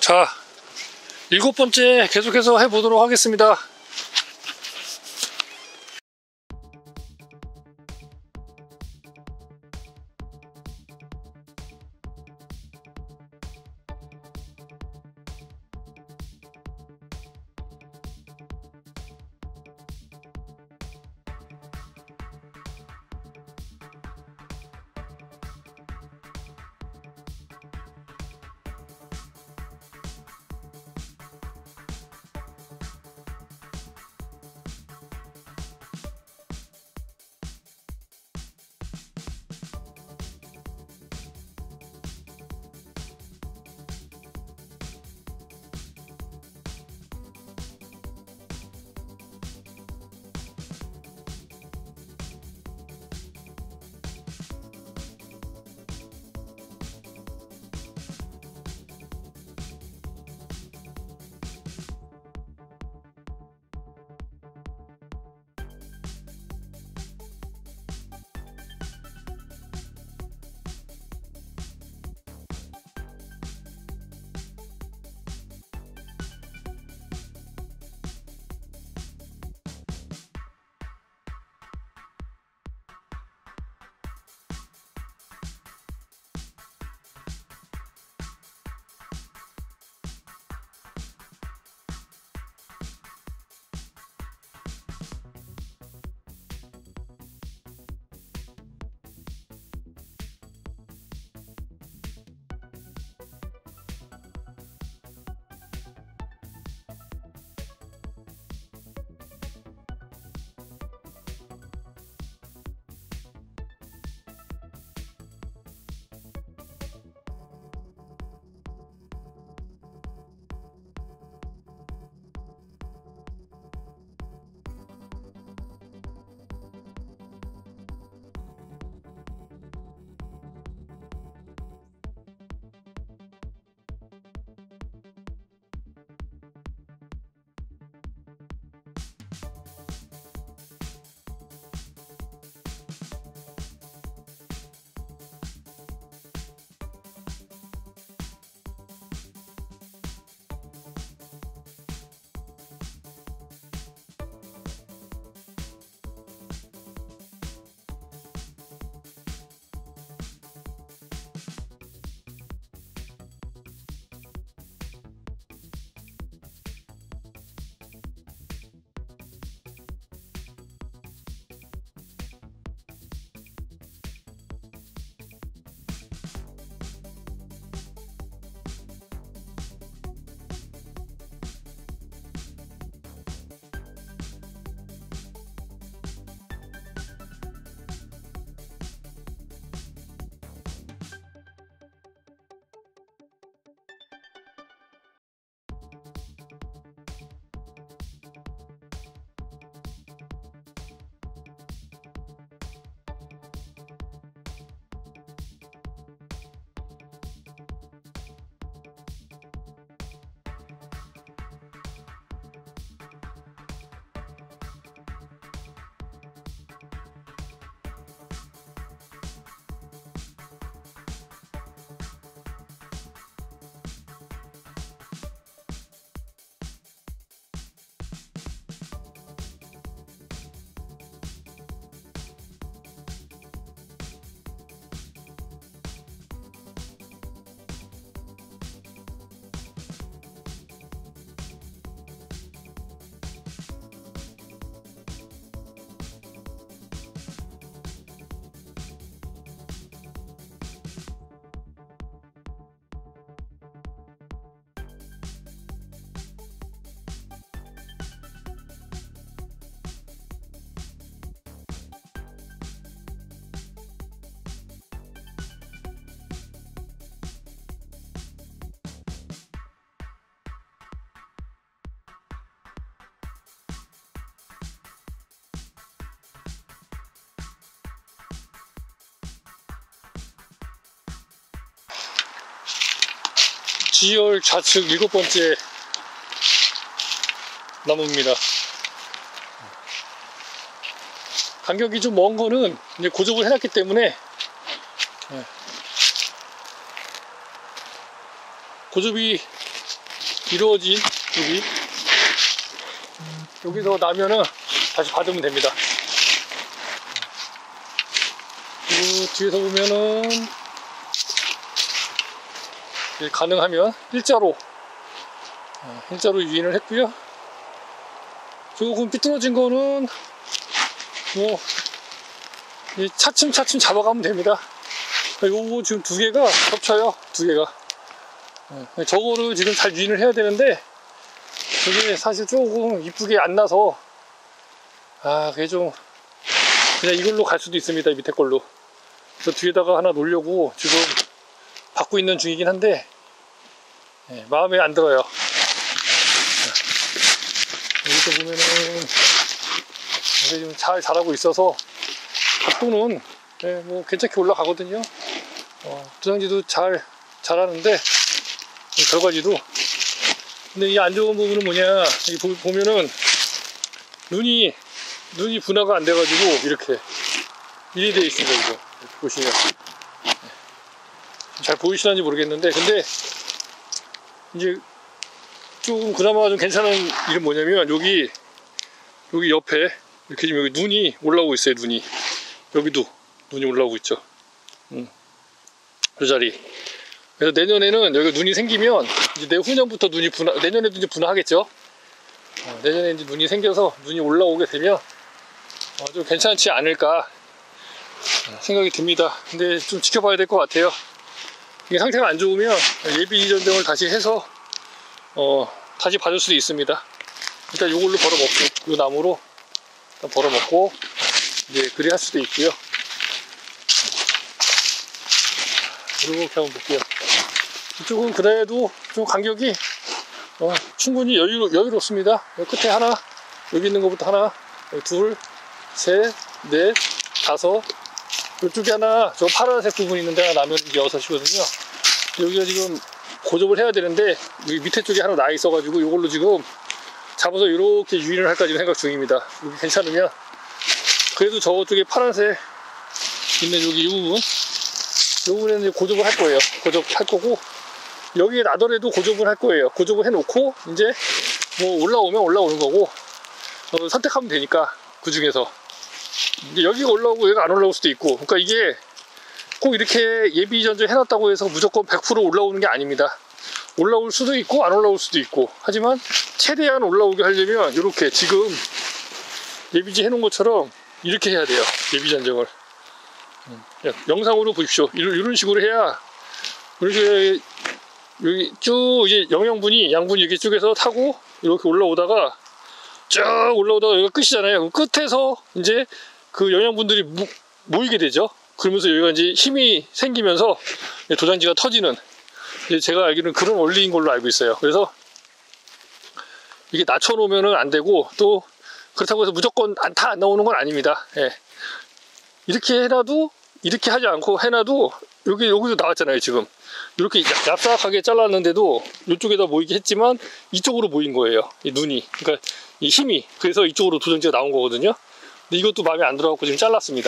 자, 7번째 계속해서 해보도록 하겠습니다. G열 좌측 7번째 나무입니다. 간격이 좀 먼 거는 이제 고정을 해놨기 때문에 고접이 이루어진 여기서 나면은 다시 받으면 됩니다. 그리고 뒤에서 보면은 가능하면 일자로 유인을 했고요. 조금 삐뚤어진 거는 뭐 차츰차츰 잡아가면 됩니다. 요거 지금 두 개가 겹쳐요. 두 개가. 저거를 지금 잘 유인을 해야 되는데 그게 사실 조금 이쁘게 안 나서 그게 좀 그냥 이걸로 갈 수도 있습니다. 밑에 걸로. 그래서 뒤에다가 하나 놓으려고 지금 받고 있는 중이긴 한데 마음에 안 들어요. 여기서 보면은 이게 지금 잘 자라고 있어서 각도는 뭐 괜찮게 올라가거든요. 두장지도 잘 자라는데 결과지도. 근데 이 안 좋은 부분은 뭐냐, 여기 보면은 눈이 분화가 안 돼가지고 이렇게 일이 돼 있습니다. 이거 이렇게 보시면 잘 보이시는지 모르겠는데, 근데 이제 조금 그나마 좀 괜찮은 일은 뭐냐면 여기 옆에 이렇게 지금 여기 눈이 올라오고 있어요. 여기도 눈이 올라오고 있죠. 이 자리. 그래서 내년에는 여기 눈이 생기면 이제 내후년부터 내년에도 이제 분화하겠죠. 내년에 이제 눈이 생겨서 눈이 올라오게 되면 좀 괜찮지 않을까 생각이 듭니다. 근데 좀 지켜봐야 될 것 같아요. 이게 상태가 안 좋으면 예비 전정을 다시 해서 다시 받을 수도 있습니다. 일단 요걸로 벌어먹고, 요 나무로 일단 벌어먹고 이제 그리 할 수도 있고요. 이렇게 한번 볼게요. 이쪽은 그래도 좀 간격이 충분히 여유롭습니다. 여기 끝에 하나, 여기 있는 것부터 하나, 둘, 셋, 넷, 다섯. 이쪽에 하나, 저 파란색 부분이 있는데 하나 나면 이제 6이거든요. 여기가 지금 고접을 해야 되는데 여기 밑에 쪽에 하나 나 있어가지고 이걸로 지금 잡아서 이렇게 유인을 할까 지금 생각 중입니다. 여기 괜찮으면. 그래도 저쪽에 파란색 있는 여기 이 부분에는 이제 고접을 할 거예요. 고접할 거고, 여기에 나더라도 고접을 할 거예요. 고접을 해놓고 이제 뭐 올라오면 올라오는 거고 선택하면 되니까 그 중에서 여기가 올라오고 여기가 안 올라올 수도 있고. 그러니까 이게 꼭 이렇게 예비 전제 해놨다고 해서 무조건 100% 올라오는 게 아닙니다. 올라올 수도 있고 안 올라올 수도 있고. 하지만 최대한 올라오게 하려면 이렇게 지금 예비지 해놓은 것처럼 이렇게 해야 돼요. 예비 전쟁을. 영상으로 보십시오. 이런 식으로 해야 이렇게 여기 쭉 이제 양분이 여기 쪽에서 타고 이렇게 올라오다가 쭉 올라오다가 여기가 끝이잖아요. 그 끝에서 이제 그 영양분들이 모이게 되죠. 그러면서 여기가 이제 힘이 생기면서 도장지가 터지는, 제가 알기로는 그런 원리인 걸로 알고 있어요. 그래서 이게 낮춰놓으면 안 되고, 또 그렇다고 해서 무조건 다 안 나오는 건 아닙니다. 이렇게 해놔도, 이렇게 하지 않고 해놔도 여기도 나왔잖아요. 지금 이렇게 얍삭하게 잘랐는데도 이쪽에다 모이게 했지만 이쪽으로 모인 거예요. 이 눈이. 그러니까 이 힘이. 그래서 이쪽으로 도장지가 나온 거거든요. 근데 이것도 마음에 안 들어갖고 지금 잘랐습니다.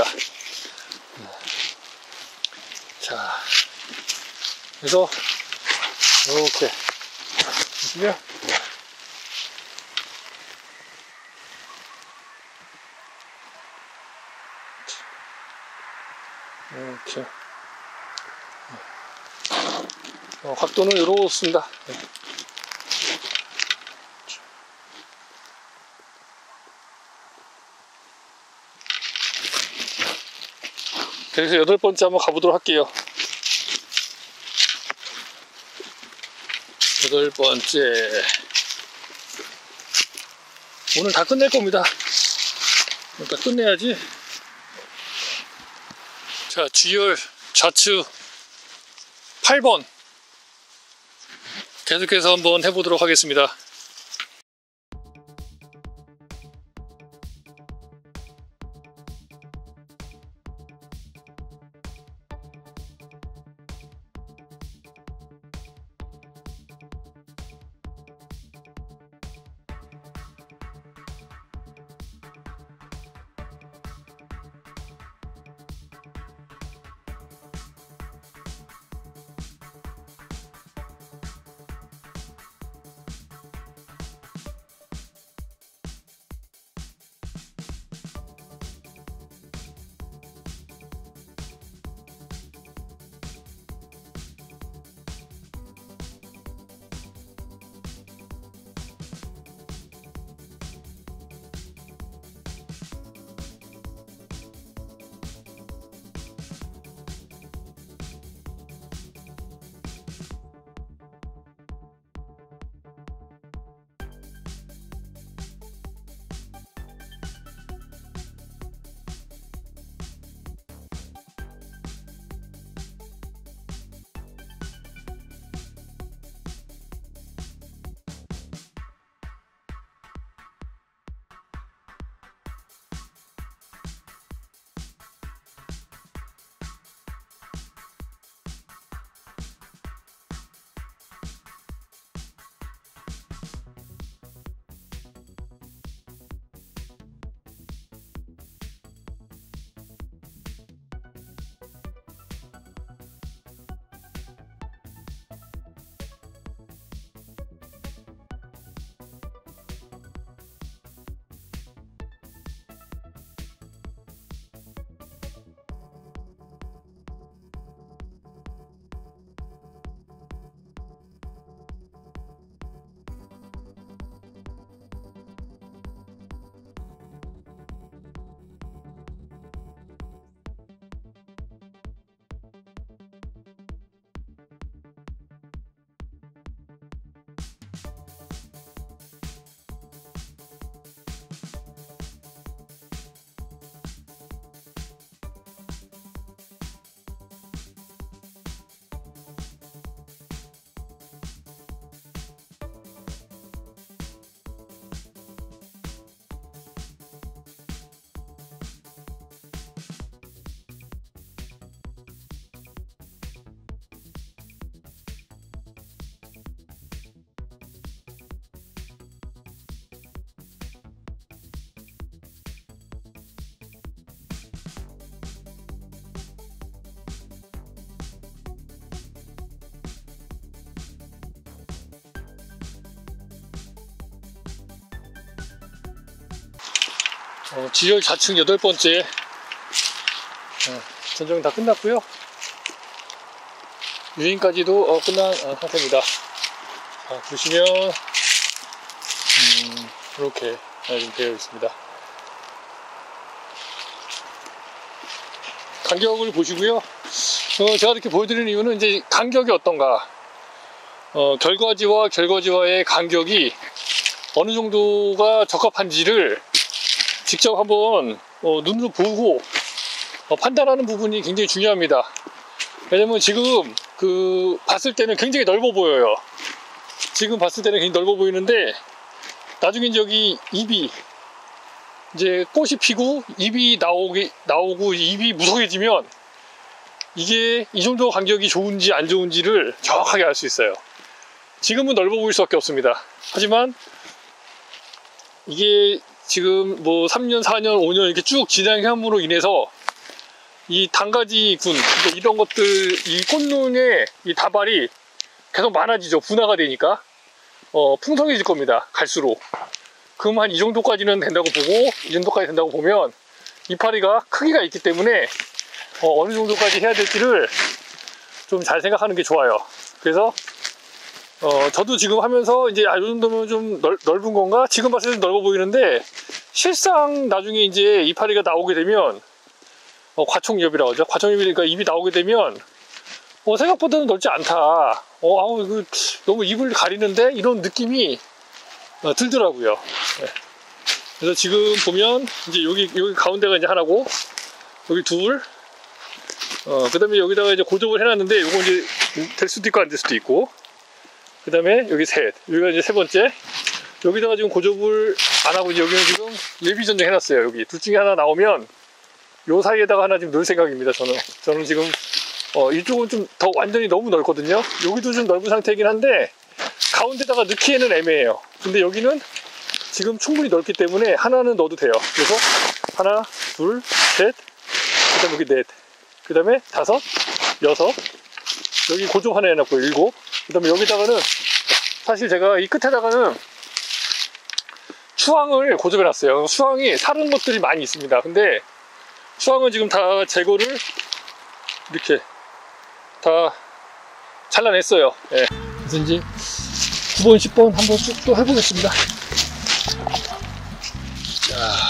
자, 그래서 이렇게 보시면 이렇게 각도는 이렇습니다. 그래서 8번째 한번 가보도록 할게요. 8번째. 오늘 다 끝낼 겁니다. 오늘 다 끝내야지. 자, G열 좌측 8번 계속해서 한번 해보도록 하겠습니다. 지열 좌측 8번째 전정 다 끝났고요. 유인까지도 끝난 상태입니다. 자, 보시면 이렇게 지금 되어 있습니다. 간격을 보시고요. 제가 이렇게 보여드리는 이유는 이제 간격이 어떤가, 결과지와 결과지와의 간격이 어느 정도가 적합한지를 직접 한번 눈으로 보고 판단하는 부분이 굉장히 중요합니다. 왜냐면 지금 봤을 때는 굉장히 넓어 보여요. 지금 봤을 때는 굉장히 넓어 보이는데, 나중에 여기 잎이 이제 꽃이 피고 잎이 나오고 잎이 무성해지면 이게 이 정도 간격이 좋은지 안 좋은지를 정확하게 알 수 있어요. 지금은 넓어 보일 수밖에 없습니다. 하지만 이게 지금 뭐 3년, 4년, 5년 이렇게 쭉 진행함으로 인해서 이 단가지군, 이런 것들, 이 꽃눈의 이 다발이 계속 많아지죠. 분화가 되니까 풍성해질 겁니다. 갈수록. 그럼 한 이 정도까지는 된다고 보고, 이 정도까지 된다고 보면 이파리가 크기가 있기 때문에 어느 정도까지 해야 될지를 좀 잘 생각하는 게 좋아요. 그래서 저도 지금 하면서 이제 이 정도면 좀 넓은 건가? 지금 봤을 때 넓어 보이는데, 실상 나중에 이제 이파리가 나오게 되면 과총엽이라고 하죠. 과총엽이니까 잎이 나오게 되면 생각보다는 넓지 않다. 아우, 이거 너무 잎을 가리는데? 이런 느낌이 들더라고요. 네. 그래서 지금 보면 이제 여기 가운데가 이제 하나고, 여기 둘, 그 다음에 여기다가 이제 고정을 해놨는데, 요거 이제 될 수도 있고 안 될 수도 있고, 그 다음에 여기 셋, 여기가 이제 세 번째, 여기다가 지금 고정을 안 하고, 여기는 지금 예비 전정 해놨어요. 여기 둘 중에 하나 나오면 요 사이에다가 하나 지금 넣을 생각입니다. 저는 지금 이쪽은 좀 더 완전히 너무 넓거든요. 여기도 좀 넓은 상태이긴 한데 가운데다가 넣기에는 애매해요. 근데 여기는 지금 충분히 넓기 때문에 하나는 넣어도 돼요. 그래서 하나, 둘, 셋, 그 다음에 여기 넷, 그 다음에 다섯, 여섯, 여기 고정 하나 해놨고 일곱, 그 다음에 여기다가는 사실 제가 이 끝에다가는 수황을 고정해놨어요. 수황이 사른 것들이 많이 있습니다. 근데 수황은 지금 다 제거를 이렇게 다 잘라냈어요. 예. 그래서 이제 9번, 10번 한번 쭉 또 해보겠습니다. 자.